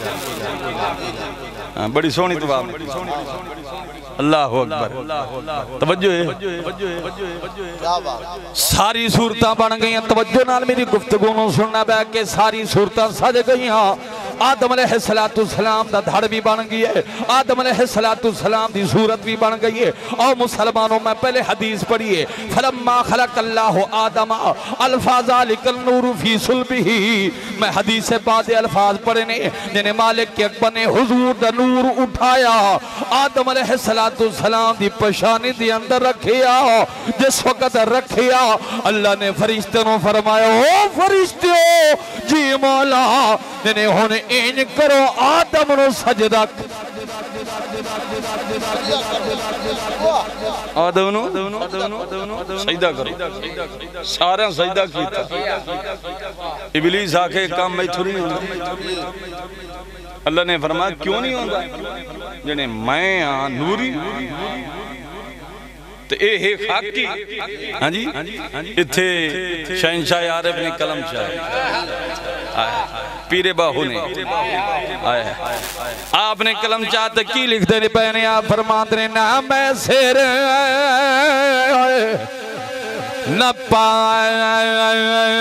بڑی سونی تو باب اللہ اکبر توجہ ہے ساری صورتاں بن گئی ہیں توجہ نال میری گفتگو نو سننا بے کہ ساری صورتاں سج گئی ہیں آدم علیہ السلام دا دھڑ بھی بن گئی ہے آدم علیہ السلام دی صورت بھی بن گئی ہے اور مسلمانوں میں پہلے حدیث پڑھئے فلما خلق اللہ آدم الفاظ ذالک النور فی صلبہ میں حدیث سے بعد الفاظ پڑھنے جنہیں مالک کے اکبر نے حضور دا نور اٹھایا آدم علیہ السلام دی پشانی دی اندر رکھیا جس وقت رکھیا اللہ نے فرشتے نو فرمایا او فرشتے جی مولا جنہیں ہونے این کرو آدم نو سجدہ آدم نو سجدہ کرو سارا سجدہ کیتا ابلیس آکے کام میں تھوڑی نہیں ہوتا اللہ نے فرمایا کیوں نہیں ہوتا جنہیں میں نوری تو اے ہے خاکی ہاں جی اتھے شہنشاہ عارف نے کلم چاہے پیر باہو نے آپ نے کلم چاہتا کی لکھ دے پہنے آپ فرماتے ہیں نہ میں سیر نہ پائے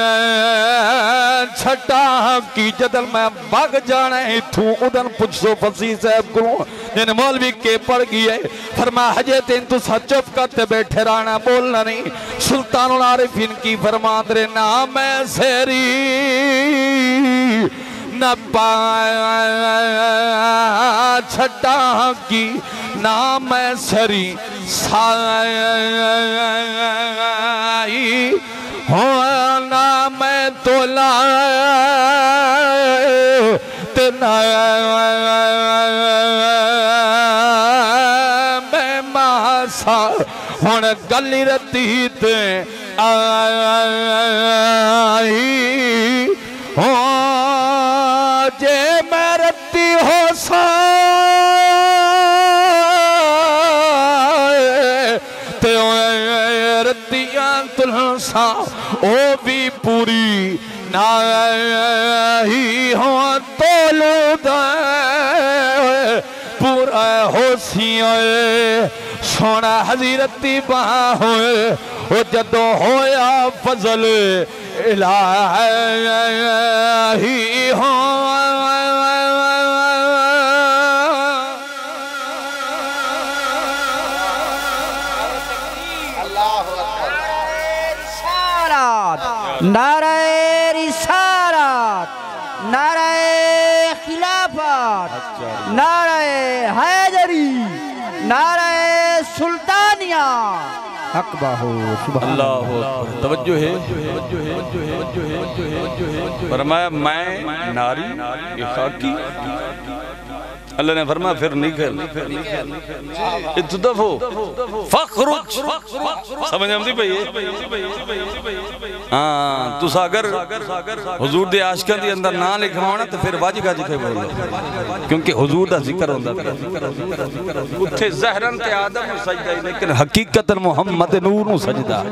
چھٹا کی جدل میں بھگ جانے تھوں ادن پچھ سو فصیح صاحب کروں جن مولوی کے پڑ گئی ہے فرمایا حجے تین تو سچپ کرتے بیٹھے رانا بولنا نہیں سلطان العارفین کی فرماتے ہیں نہ میں سیری نہ پائے چھٹا کی نہ میں سری سائی ہونا میں تو لائے تنا میں ماسا ہون گلی رتی تے آئی جے میں رتی ہو تلسا او بھی پوری ناہی ہوں تولو دے پورا ہو سیئے سونا حضیرتی باں ہوئے او جدو ہویا فضل الہی ہوں نعرہ رسالت نعرہ نعرہ حیدری، نعرہ سلطانیہ، حق باہو سبحان اللہ اکبر. توجہ ہے. فرمایا میں ناری یہ خاکی. اللہ نے فرمایا پھر نکل اتدفو فخرج. سمجھ آمدی پئی ہاں تو اگر حضور دے عاشقاں دی اندر نہ لکھا ہونا تو پھر واجی کا جکھے بڑھ کیونکہ حضور دا ذکر ہوندہ اتھے زہرن تے آدم نو سجدہ لیکن حقیقت محمد نور نو سجدہ.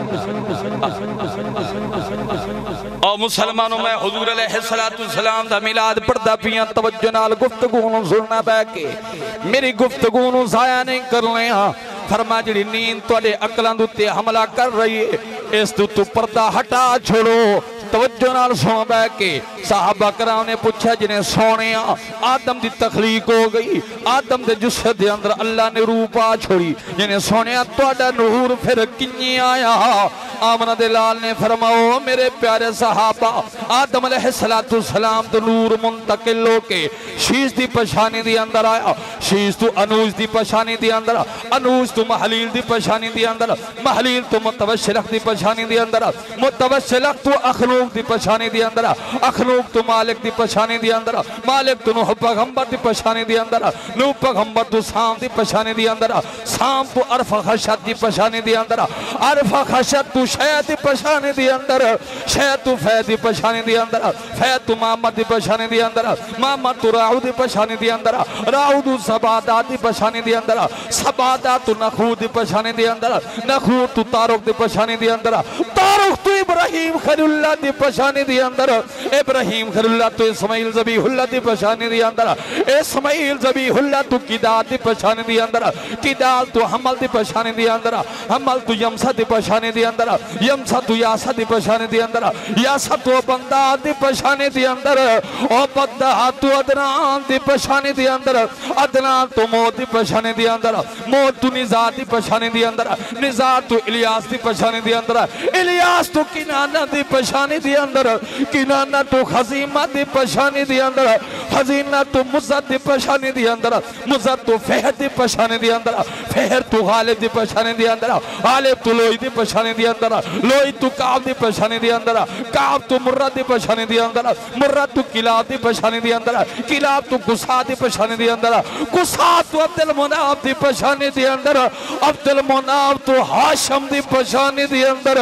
اور مسلمانوں میں حضور علیہ السلام دا میلاد پڑھدا پیاں. توجہ نال گفتگو نو سننا پے کے میری گفتگو نو ضائع نہیں کرنے. فرما جڑی نیند توڑے عقلاں دے تے حملہ کر رہی ہے اس تو پردہ ہٹا چھوڑو. توجہ نال سن بے کے صحابہ کرام نے پوچھا جنہیں سونے آدم دی تخلیق ہو گئی, آدم دے جسد دے اندر اللہ نے روح پا چھوڑی, جنہیں سونے توڑا نور پھر کنی آیا. آمنہ دے لال نے فرماؤ میرے پیارے صحابہ آدم علیہ السلام تو نور منتقل ہو کے شیش دی پشانی دی اندر آیا, شیش تو انوج دی پشانی دی اندر, انوج تو محلیل دی پشانی دی اندر, محلیل تو متوشلق دی پشانی دی اندر, متوشلق تو اخنوق دی پشانی دی اندر, اخنوق تو مالک دی پشانی دی اندر, مالک تو نوح پیغمبر دی پشانی دی اندر, نوح پیغمبر تو سام دی پشانی دی اندر, سام تو عرف خشد دی پشانی دی اندر, عرف خشد تو شید دی پشانی دی اندر, شید تو فید دی پشانی دی اندر, فید تو محمد دی پشانی دی اندر, محمد تو راہو دی پشانی دی اندر, راہو تو سبادات دی پشانی دی اندر, سبادات تو نخود دی پشانی دی اندر, نخود تو تارک دی پشانی دی اندر, تارک تو ابراہیم خلیل اللہ دی پشانی دی اندر, ابراہیم خلیل اللہ تو اسماعیل ذبیح اللہ دی پشانی دی اندر, اسماعیل ذبیح اللہ تو قداد دی پشانی دی اندر, قداد تو حمل دی پشانی دی اندر, حمل تو یمسہ دی پشانی دی اندر, یمسہ تو یاسہ دی پشانی دی اندر, یاسہ تو بنداد دی پشانی دی اندر, او بنداد تو ادنان دی پشانی دی اندر, ادنان تو موت دی پشانی دی اندر, موت تو نزاد دی پشانی دی اندر, نزاد تو الیاس دی پشانی دی اندر, الیاس تو کنانہ دی پشانی دی اندر, کنانہ تو خزیمہ دی پشانی دی اندر, خزینہ تو مزد دی پشانی دی اندر, مزد تو فہد دی پشانی دی اندر, فہد تو غالب دی پشانی دی اندر, غالب تو لوئی دی پشانی دی اندر, لوئی تو کعب دی پشانی دی اندر, کعب تو مرد دی پشانی دی اندر, مرد تو کلاب دی پشانی دی اندر, کلاب تو گسا دی پشانی دی اندر, گسا تو عبد المناف دی پشانی دی اندر, عبد المناف تو حاشم دی پشانی دی اندر,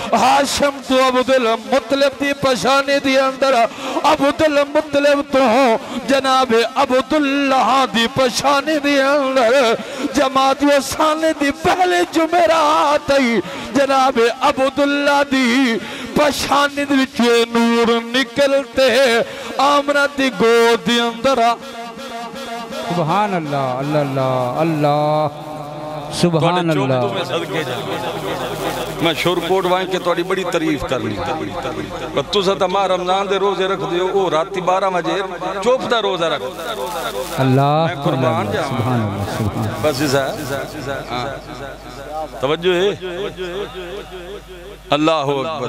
حاشم تو عبد المطلب دی پشانی دی اندر, عبد المطلب تو جناب عبداللہ دی پشانی دی اندر, جماعت وسانے دی پہلے جمعرات آئی, جناب عبداللہ دی پشانی دی چوے نور نکلتے آمنہ دی گود دی اندر. سبحان اللہ اللہ اللہ اللہ سبحان اللہ. میں شور کوٹ وائیں کہ توڑی بڑی تعریف کرنی تو ستا ماں رمضان دے روزے رکھ دیو او راتی 12 بجے چوپ دا روزہ رکھ اللہ میں قربان جا سبحان اللہ سبحان بس اس ہے توجہ ہے. اللہ اکبر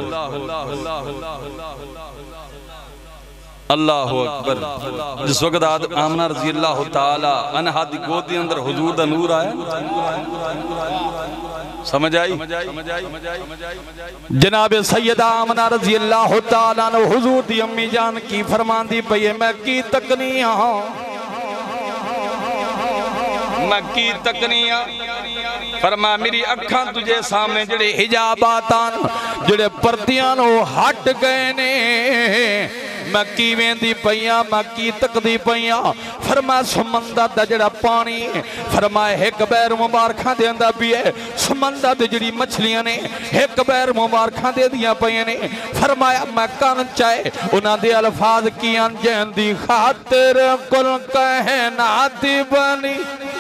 اللہ اکبر. جس وقت آمنہ رضی اللہ تعالی عنہ دی گود دی اندر حضور دا نور آیا سمجھ آئی. جناب سیدہ آمنہ رضی اللہ تعالیٰ عنہ حضور دی امی جان کی فرمان دی پئی میں کی تکنیاں میں کی تکنیاں فرما میری اکھاں تجھے سامنے جڑے حجاباتان جڑے پردیاں نو ہٹ گئے نے میں کی ویندی پئیاں میں کی تکدی پئیاں. فرما سمندر دا جڑا پانی فرمائے ایک بیر مبارکاں دے اندر بھی ہے, سمندر دے جڑی مچھلیاں نے ایک بیر مبارکاں دے دیا پئیاں نے. فرمایا میں کان چاہے انہاں دے الفاظ کیاں جہن دی خاطر کل کہنات بنی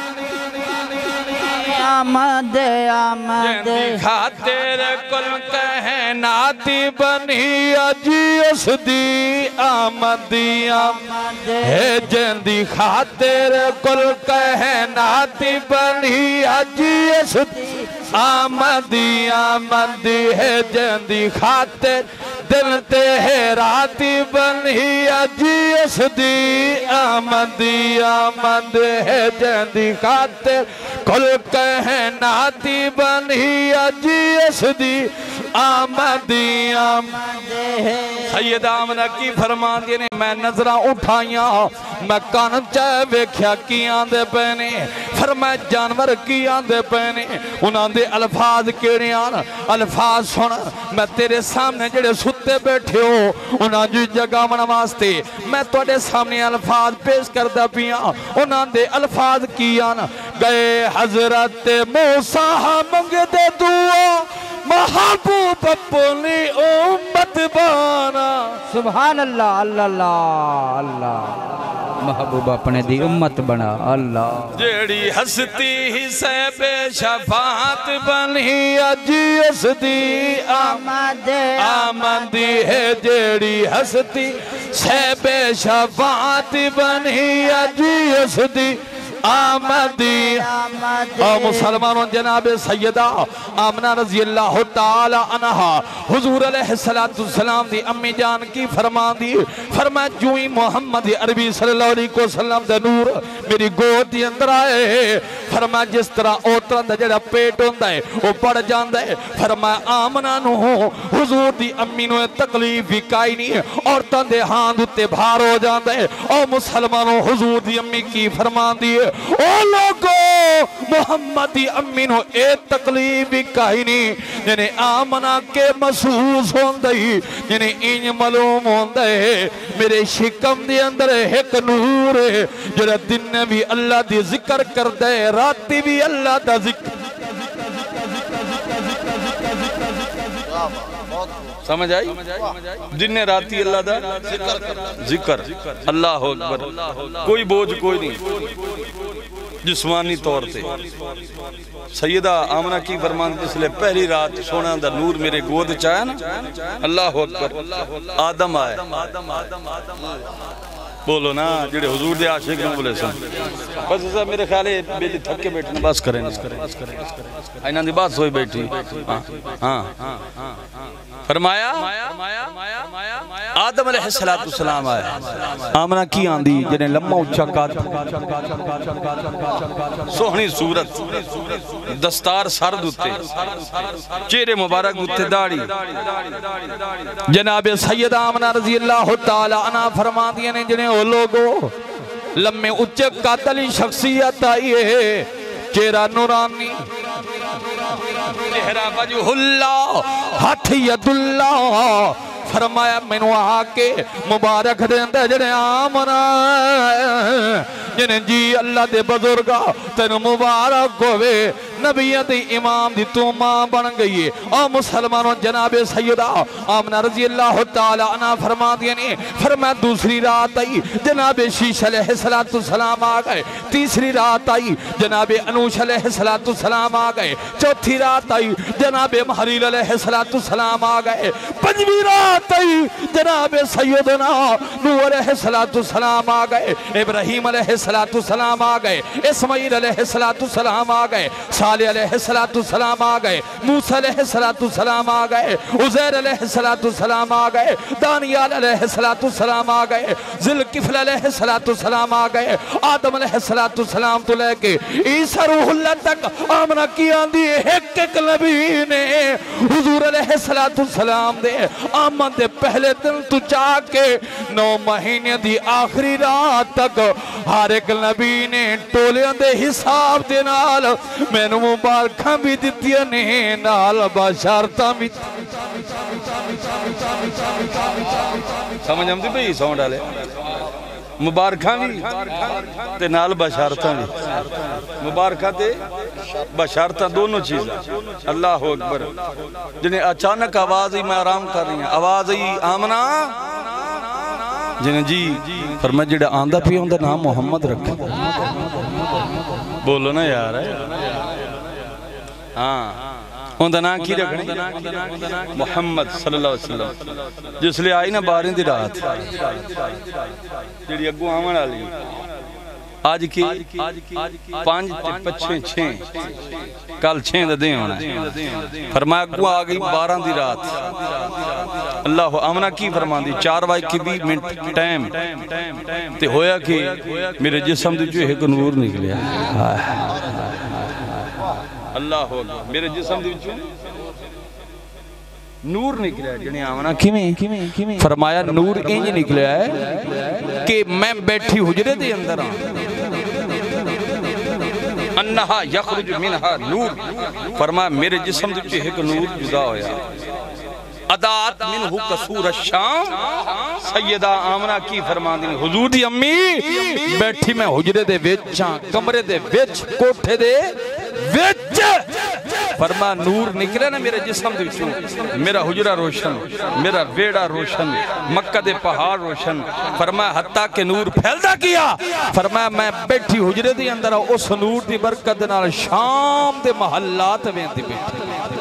آمد آمد خاطر کل کہنات بنی اجی اس دی آمدی آمد ہے جن دی خاطر کل کہنات بنی اجی اس دی آمدی آمد ہے جن دی خاطر دن تے راتی بنی اجی اس دی آمدی آمد ہے جندی خاطر کل کہناتی بنی اجی اس دی آمدی آمد ہے سید آمنہ کی فرمان دینے میں نظرہ اٹھائیاں میں کان چاہے ویکھیا کی آندے پہنے فرمائے جانور کی آندے پہنے انہاں دے الفاظ کیڑے آنا الفاظ سن میں تیرے سامنے جڑے ستے بیٹھے ہو انہاں جو جگہ من واسطے میں توڑے سامنے الفاظ پیش کردہ پیاں انہاں دے الفاظ کی آنا گئے حضرت موسیٰ منگ دے دعا محبوب اپنی امت بانا سبحان اللہ اللہ اللہ اللہ محبوب اپنے دی امت بنا اللہ جیڑی ہستی ہی سیب شفاعت بنی اجی اس دی آمدی ہے جیڑی ہستی سیب شفاعت بنی اجی اس دی آمدی مسلمانوں جناب سیدہ آمنہ رضی اللہ تعالی عنہ حضور علیہ السلام دی امی جان کی فرمان دی فرمائے جوئی محمد عربی صلی اللہ علیہ وسلم دے نور میری گود دی اندر آئے فرمائے جس طرح اوتران دا جڑا پیٹ ہوندہ ہے وہ پڑ جاندہ ہے فرمائے آمنہ نو حضور دی امی نو تکلیف بھی کائی نہیں عورتان دے ہاند اتے بھار ہو جاندہ ہے اور مسلمانوں حضور دی امی کی فرمان دی او لوگو محمدی امینو اے تکلیف بھی کہیں نہیں جنہیں آمنہ کے محسوس ہوندہی جنہیں این معلوم ہوندہے میرے شکم دی اندر ایک نور ہے جنہیں دن نے بھی اللہ دی ذکر کر دے راتی بھی اللہ دا ذکر سمجھ آئی دن نے راتی اللہ دا ذکر اللہ اکبر کوئی بوجھ کوئی نہیں جسمانی طور تے سیدہ آمنہ کی فرمان جس لئے پہلی رات سونا دا نور میرے گود چاہے نا اللہ اکبر آدم آئے بولو نا جڑے حضور دے عاشق نہ بولے سن بس ایسا میرے خیال ہے بیلی تھک کے بیٹھنے بس کریں اینہ دی بات سوئی بیٹھی فرمایا آدم علیہ السلام آئے آمنہ کی آندھی جنہیں لمحہ اچھا کات سوہنی صورت دستار سرد ہوتے چہرے مبارک ہوتے داڑی جناب سید آمنہ رضی اللہ تعالی عنہ فرما دیا نے جنہیں وہ لوگوں لمحے اچھے قاتلی شخصیت آئی ہے چہرہ نورانی چہرہ وجہ اللہ ہاتھ ید اللہ فرمایا مینو آکے مبارک دیندے جنہیں آمنہ جنہیں جی اللہ دے بزرگا تین مبارک ہوئے نبیت امام دی تو ماں بن گئی ہے اور مسلمانوں جناب سیدہ آمنہ رضی اللہ تعالی عنہ فرما دینے فرمایا دوسری رات آئی جناب شیش علیہ السلام آگئے تیسری رات آئی جناب انوش علیہ السلام آگئے چوتھی رات آئی جناب محریل علیہ السلام آگئے پنجویں رات آئی جناب سیدنا نوح علیہ السلام آگئے ابراہیم علیہ السلام آگئے اسماعیل علیہ السلام آگئے صالح علیہ السلام آگئے موسیٰ علیہ السلام آگئے عزیر علیہ السلام آگئے دانیال علیہ السلام آگئے ذوالکفل علیہ السلام آگئے آدم علیہ السلام تو لے کے عیسیٰ روح اللہ تک آمنہ کی آندھی ایک ایک نبی نے حضور علیہ السلام دے آمن دے پہلے دن تو چاہ کے 9 مہینے دی آخری رات تک ہر ایک نبی نے ٹولیاں دے حساب دے نال میں نو مبارکاں بھی دیتیا نہیں نال باشارتاں بھی سمجھ ہم دی بھئی سمجھ ڈالے مبارکاں بھی تے نال باشارتاں بھی مبارکاں تے باشارتاں دونوں چیزیں اللہ اکبر جنہیں اچانک آواز ہی میں آرام کر رہی ہیں آواز ہی آمنہ جنہیں جی فرمائے جڑا آندہ پی ہوندہ نام محمد رکھا بولو نا یار ہاں ہوندہ نام کی رکھنے محمد صلی اللہ علیہ وسلم جس لئے آئی نا باریں دی رات جڑی اگو آمن آلی آج کی 5 تے 6 کل 6 دے ہونا فرمایا اگو آگئی 12 دی رات اللہ آمنہ کی فرما دی 4:20 ٹائم تے ہویا کہ میرے جسم دی جو ایک نور نکلیا اللہ میرے جسم دی جو نور نکلیا جنہیں آمنہ کیویں فرمایا نور انج نکلیا ہے کہ میں بیٹھی حجرے دے اندر انہا یخرج منہا نور فرمایا میرے جسم دے چھے ایک نور جدا ہویا ادات منہ قصور الشام سیدہ آمنہ کی فرمان دی حضور دی امی بیٹھی میں حجرے دے ویچاں کمرے دے ویچ کوٹھے دے ویچ فرما نور نکلے نا میرے جسم دے چھو میرا حجرہ روشن میرا ویڑا روشن مکہ دے پہاڑ روشن فرمایا حتیٰ کہ نور پھیلدا کیا فرمایا میں بیٹھی حجرے دے اندر اس نور دی برکت نال شام دے محلات میں دی بیٹھی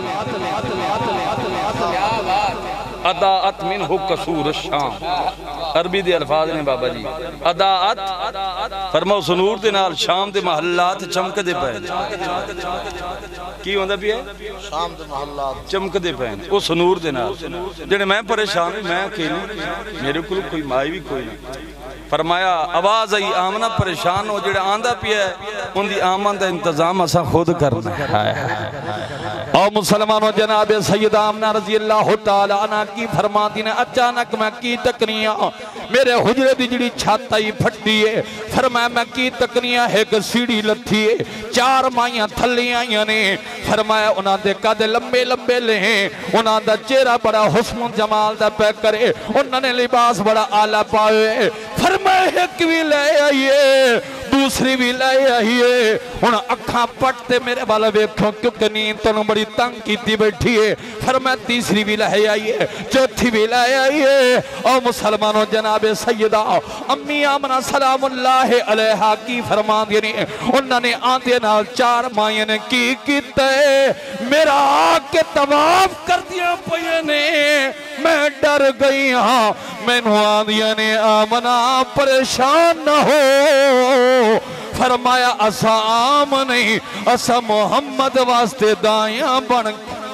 اداعت منہ قصور الشام عربی دے الفاظ نے بابا جی اداعت فرماؤ اس نور دے نال شام دے محلات چمک دے پہن کی ہوندہ بھی ہے شام دے محلات چمک دے پہن اس نور دے نال جنہیں میں پریشان ہوں میں اکیلی میرے کل کوئی مائی بھی کوئی نہیں فرمایا آواز آئی آمنہ پریشان ہو جڑے آندہ پیا ہے ان دی آمن دا انتظام اسا خود کرنا ہے اور مسلمانوں جناب سید آمنہ رضی اللہ تعالیٰ عنہ کی فرماتی نے اچانک میں کی تکنیاں میرے حجرے دی جڑی چھاتا ہی پھٹی ہے فرمایا میں کی تکنیاں ایک سیڑھی لتھی ہے 4 مائیاں تھلیاں نے فرمایا انہاں دے قد لمبے لمبے لے ہیں انہاں دا چہرہ بڑا حسن و جمال دا پہ کرے انہاں نے لباس بڑا آلہ پاوے فرمایا ایک بھی لے آئیے دوسری بھی لے آئیے انہاں اکھاں پٹتے میرے والا ویکھوں کیونکہ نیند تو بڑی تنگ کیتی بیٹھی ہے فرمایا تیسری بھی لے آئیے چوتھی بھی لے آئیے اور مسلمانوں جناب سیدہ امی آمنہ سلام اللہ علیہا کی فرمان دینے انہوں نے آندے نال 4 مائیں نے کی کیتے میرا آکے طواف کر دیا پہنے میں ڈر گئی ہاں میں نو آندیا نے آمنہ پریشان نہ ہو فرمایا اسا عام نہیں اسا محمد واسطے دائیاں بن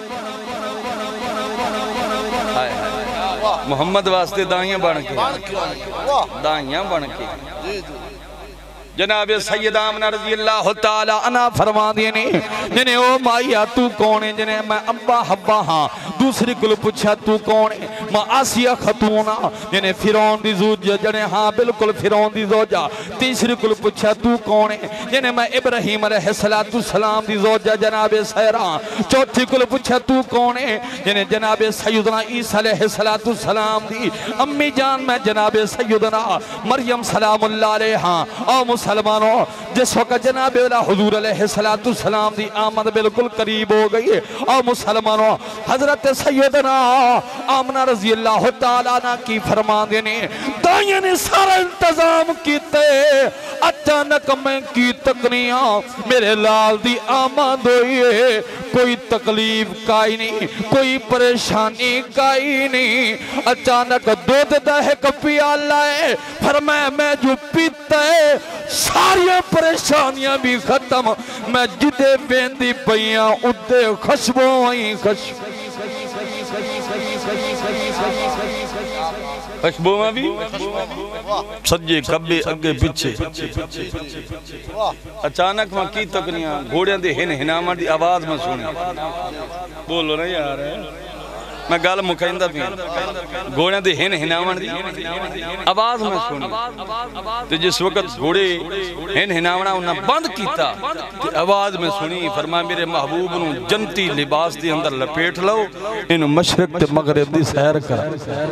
محمد واسطے دائیاں بن کے دائیاں بن کے جناب سید آمنہ رضی اللہ تعالیٰ عنہ فرما دینے جنہیں او مائیہ تو کونے جنہیں میں ابا حبا ہاں دوسری کل پچھا تو کونے میں آسیہ خطونہ جنہیں فیرون دی زوجہ جنہیں ہاں بالکل فیرون دی زوجہ تیسری کل پچھا تو کونے جنہیں میں ابراہیم علیہ السلام دی زوجہ جناب سیران چوتھی کل پچھا تو کونے جنہیں جناب سیدنا عیسیٰ علیہ السلام دی امی جان میں جناب سیدنا مریم سلام اللہ علیہ اور مسلمانوں جس وقت جناب حضور علیہ السلام دی آمد بالکل قریب ہو گئی اور مسلمانوں حضرت سیدنا آمنہ رضی اللہ تعالیٰ عنہ کی فرمان دینے دائیں نے سارا انتظام کیتے اچانک میں کی تکنیاں میرے لال دی آمد ہوئی ہے کوئی تکلیف کائی نہیں کوئی پریشانی کائی نہیں اچانک دودھ دہک پیالہ ہے فرمایا میں جو پیتا ہے ساری پریشانیاں بھی ختم میں جدے بیندی پیاں ادھے خشبوں آئیں خشبوں میں بھی سجے کبے اگے پچھے اچانک میں کی تکنیاں گھوڑیاں دے ہنامہ دی آواز میں سنی بولو نا یار میں گال مکھائندہ بھی گھوڑیاں دے ہنامہ دی آواز میں سنی تو جس وقت گھوڑے ہنامہ انہاں بند کیتا آواز میں سنی فرمایا میرے محبوب نو جنتی لباس دی اندر لپیٹ لو انہوں مشرق تے مغرب دی سیر کر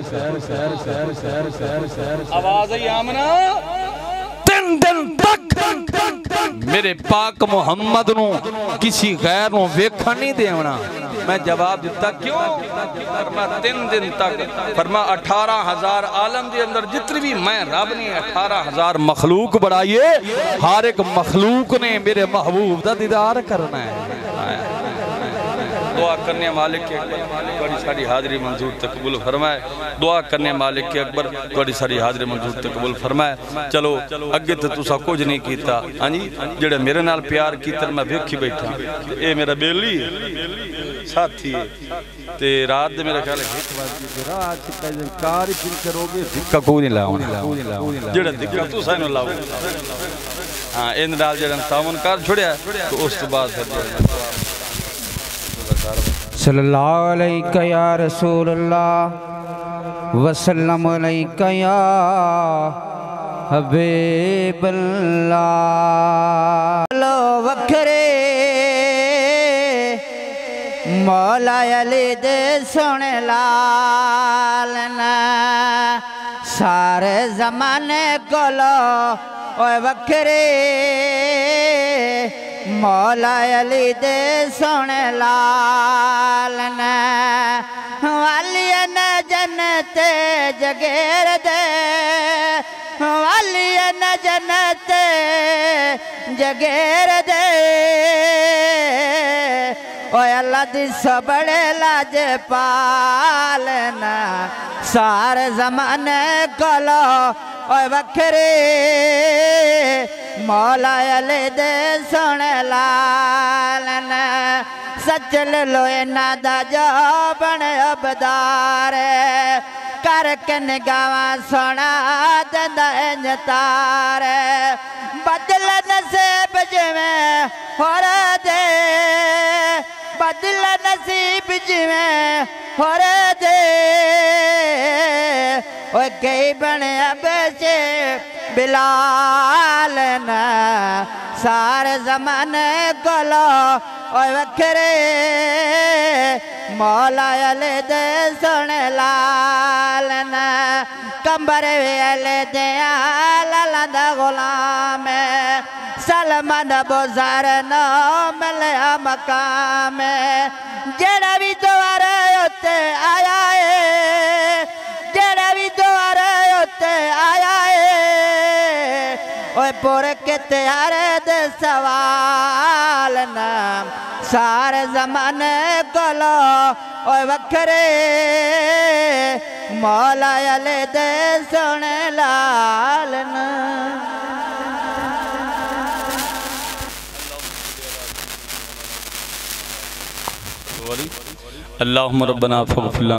آواز ہے آمنہ 3 دن تک میرے پاک محمد نو کسی غیر نو ویکھا نہیں دیونا میں جواب دیتا کیوں فرما 3 دن تک فرما 18,000 عالم دے اندر جتنی بھی میں رب نے 18,000 مخلوق بڑھائیے ہر ایک مخلوق نے میرے محبوب دا دیدار کرنا ہے دعا کرنے مالک کے اکبر توڑی ساری حاضری منظور تقبل فرمائے دعا کرنے مالک کے اکبر توڑی ساری حاضری منظور تقبل فرمائے چلو اگے تے تسا کچھ نہیں کیتا ہاں جی جڑے میرے نال پیار کیتا میں ویکھی بیٹھا اے میرا بیلی ساتھی ہے تے رات دے میرا خیال ہے رات تے کار ہی پھر کروگے دھکا کو نہیں لاؤ جڑا دھکا تسا نو لاؤ ہاں ان نال جڑا تعاون کر چھڑیا تو اس تو بعد صلی اللہ علیہ یا رسول اللہ وسلم علیہ یا حبیب اللہ لو وکھرے مولا علی دے سونے لالنا سارے زمانے کولو اوے وکھرے مولا علی دے سونے لالنا والی نے جنت جگیر دے والی نے جنت جگیر دے اوے اللہ دی سبڑے لاج پالنا سارے زمانے کولو اوے وکھرے مولا علی دے سونے لالنا سچل لوئے نادا جو بنے عبدار کر کے نگاواں سونا دندہ انجتار بدل نصیب جویں ہو رہا دے بدل نصیب جویں ہو رہا دے اوہ کئی بنے بیچے بلال نا سارے زمانے کولو اوہ وکھرے مولا علی دے سونے لال نا کمبر ویلے دیا لالا دا غلام سلمان بزار نو ملیا مقام جڑا بھی دوارے ہوتے آیا ہے جڑا بھی دوارے ہوتے آیا ہے اوہ پورے کے تیارے دے سوال نام سارے زمانے کولو اوہ وکھرے مولا علی دے سونے لال نام اللہم ربنا فاغفر لنا